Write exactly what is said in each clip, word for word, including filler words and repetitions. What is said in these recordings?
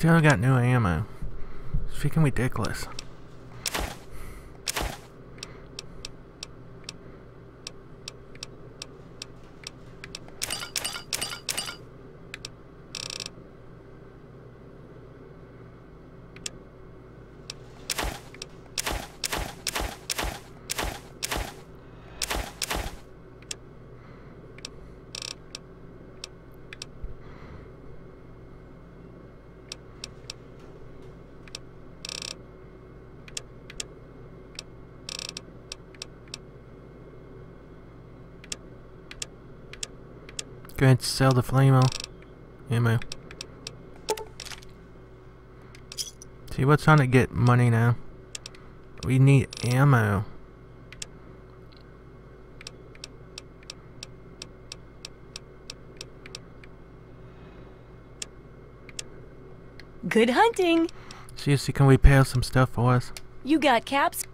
Still got no ammo. It's freaking ridiculous. Go ahead and sell the flame ammo. See, we're trying to get money now. We need ammo. Good hunting. Seriously, can we repair some stuff for us? You got caps?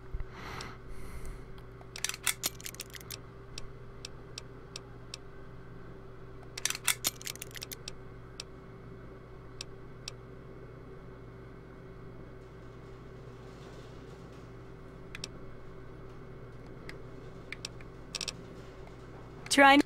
Try.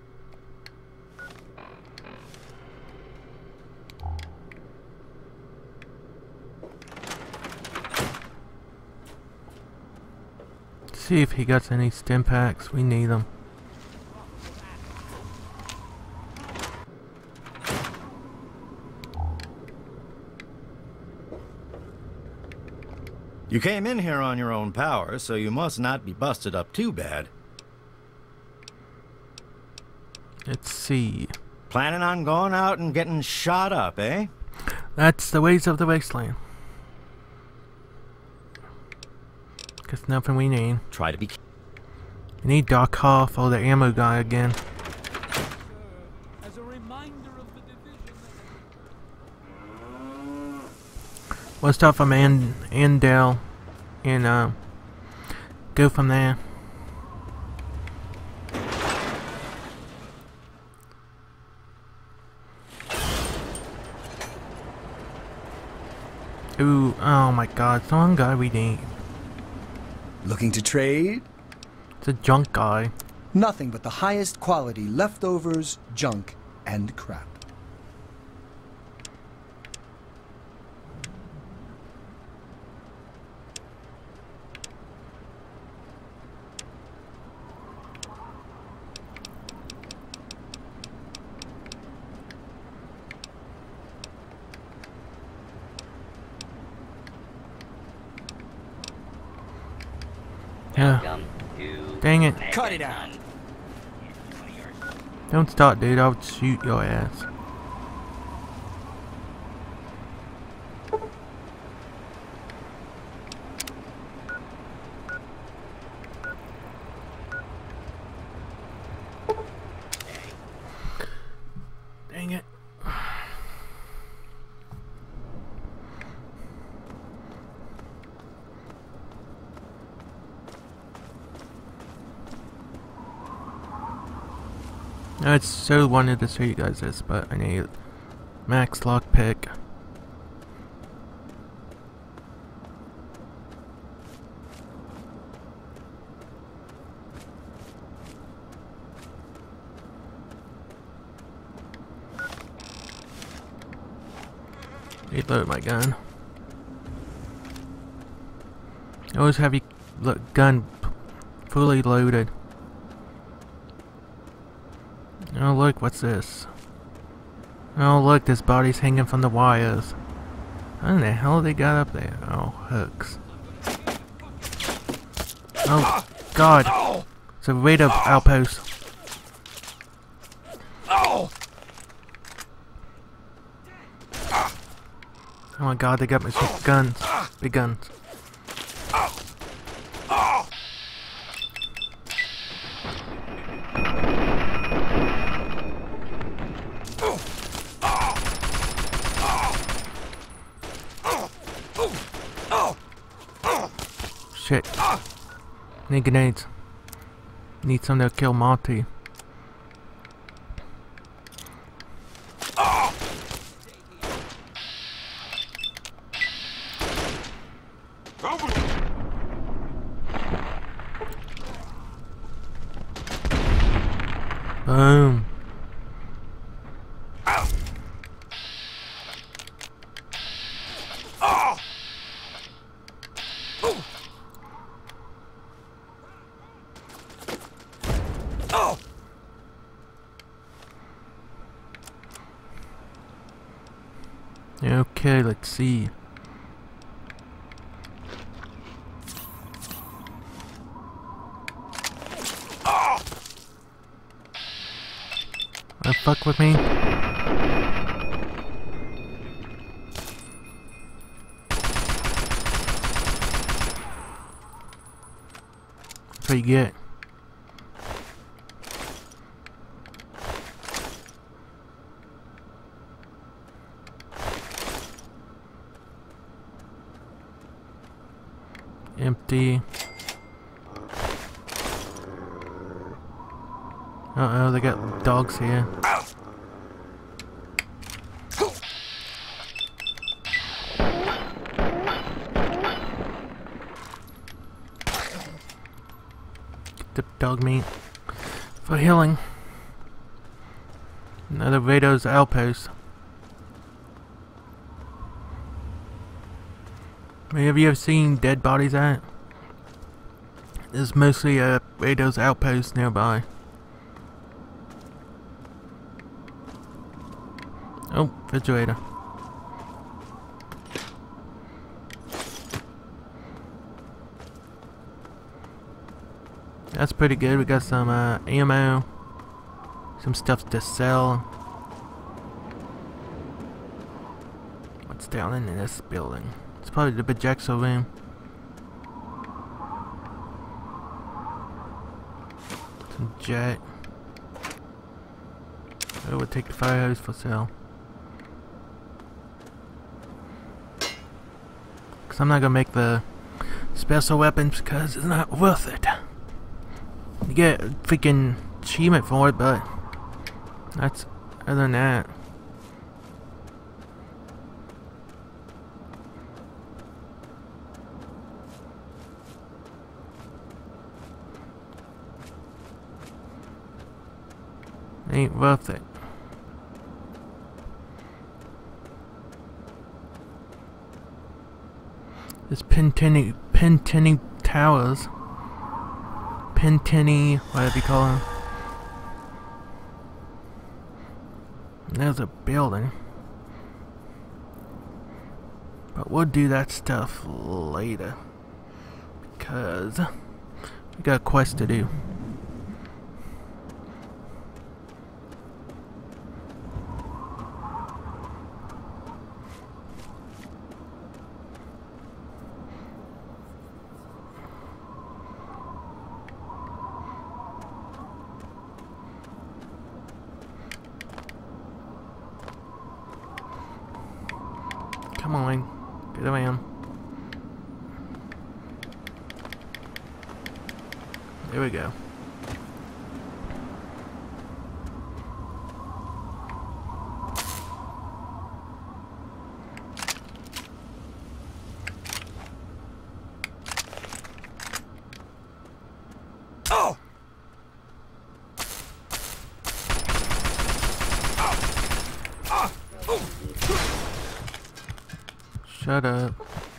See if he got any stim packs. We need them. You came in here on your own power, so you must not be busted up too bad. Let's see. Planning on going out and getting shot up, eh? That's the ways of the wasteland. Guess nothing we need. Try to be. We need Doc Hoff or the ammo guy again. As a reminder of the division. We'll start from and Andale and uh, go from there. Ooh, oh my god, some guy we need. Looking to trade? It's a junk guy. Nothing but the highest quality leftovers, junk, and crap. Yeah. Dang it. Cut it out. Don't start, dude. I'll shoot your ass. Dang it. I so wanted to show you guys this, but I need max lockpick. Reload my gun. I always have your gun fully loaded. Oh look, what's this? Oh look, this body's hanging from the wires. How in the hell they got up there? Oh, hooks. Oh god. It's a radar outpost. Oh my god, they got me some guns. Big guns. Shit. Need grenades. Need some to kill Monty. Boom. Okay, let's see. Wanna fuck with me? That's what you get. Empty. Uh oh, they got dogs here. Get the dog meat for healing. Another Vados outpost. Have you ever seen dead bodies at? There's mostly a Vados outpost nearby. Oh, refrigerator. That's pretty good. We got some uh, ammo, some stuff to sell. What's down in this building? It's probably the Bajexo room. Some jet. I would take the fire hose for sale. Cause I'm not gonna make the special weapons because it's not worth it. You get a freaking achievement for it, but that's other than that. Ain't worth it. This Pentenny, Pentenny Towers. Pentenny, whatever you call them. There's a building. But we'll do that stuff later. Because we got a quest to do. Come on, get away him. There we go. Oh! Shut up.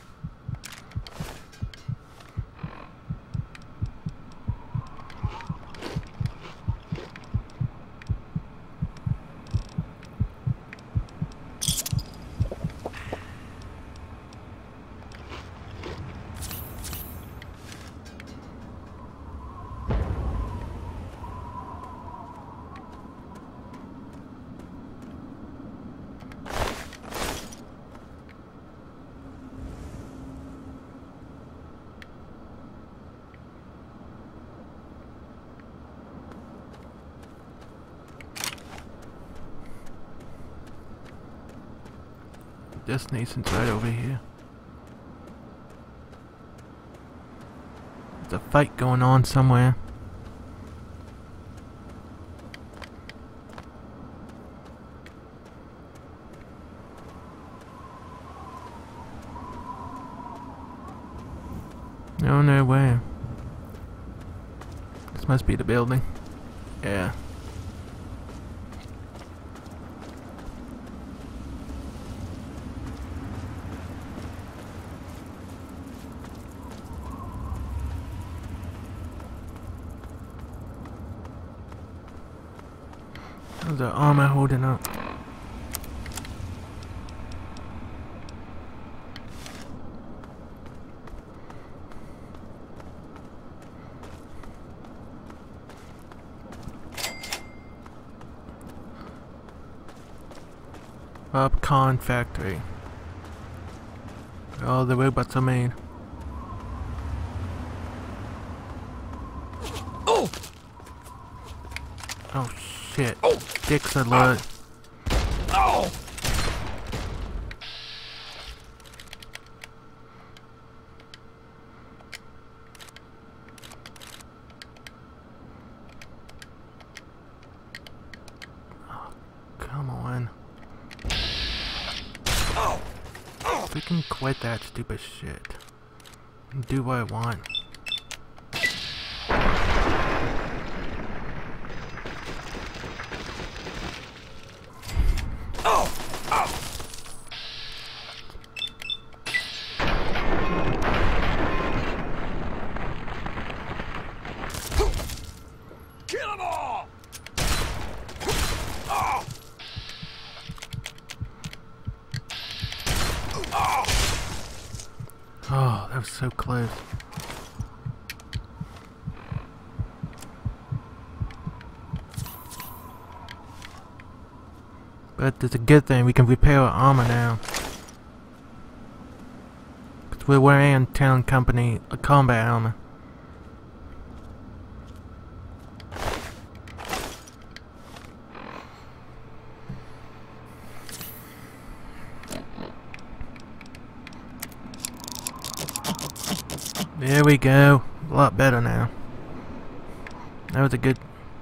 Destination's right over here. There's a fight going on somewhere. No, no way. This must be the building. Yeah. How's the armor holding up? Popcorn factory. All the robots are made. Oh! Oh shit. Oh. Dicks alert. Oh! Come on. Oh! Oh! We can quit that stupid shit. And do what I want. Oh! Oh! Kill them all! Oh! Oh! Oh, that was so close. But it's a good thing we can repair our armor now. Because we're wearing Town Company a combat armor. There we go. A lot better now. That was a good...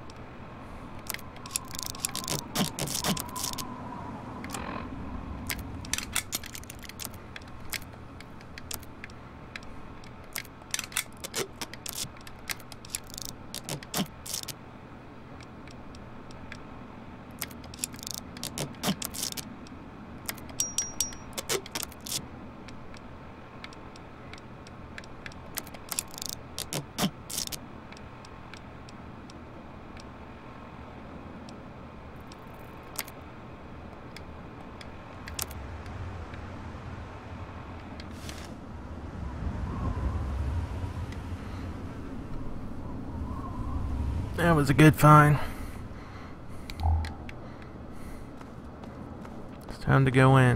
That was a good find. It's time to go in.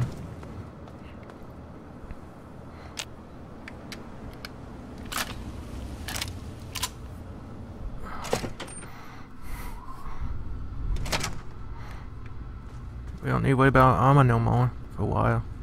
We don't need to worry about armor no more for a while.